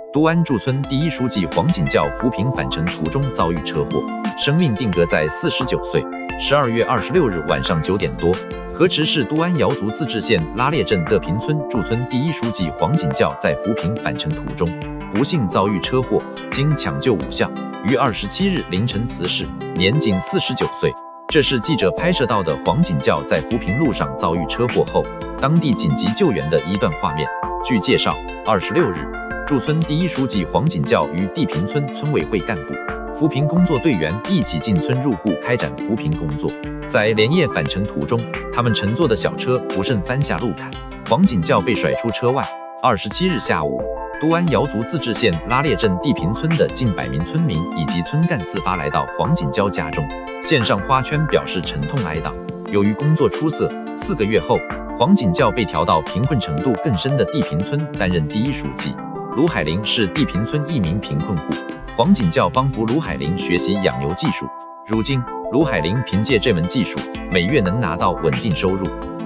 都安驻村第一书记黄锦教扶贫返程途中遭遇车祸，生命定格在49岁。12月26日晚上9点多，河池市都安瑶族自治县拉列镇的平村驻村第一书记黄锦教在扶贫返程途中不幸遭遇车祸，经抢救无效，于27日凌晨辞世，年仅49岁。这是记者拍摄到的黄锦教在扶贫路上遭遇车祸后，当地紧急救援的一段画面。据介绍，26日，驻村第一书记黄锦教与地平村村委会干部、扶贫工作队员一起进村入户开展扶贫工作。在连夜返程途中，他们乘坐的小车不慎翻下路坎，黄锦教被甩出车外。27日下午，都安瑶族自治县拉列镇地平村的近100名村民以及村干自发来到黄锦教家中，献上花圈表示沉痛哀悼。由于工作出色，4个月后，黄锦教被调到贫困程度更深的地平村担任第一书记。卢海林是地平村一名贫困户，黄锦教帮扶卢海林学习养牛技术。如今，卢海林凭借这门技术，每月能拿到稳定收入。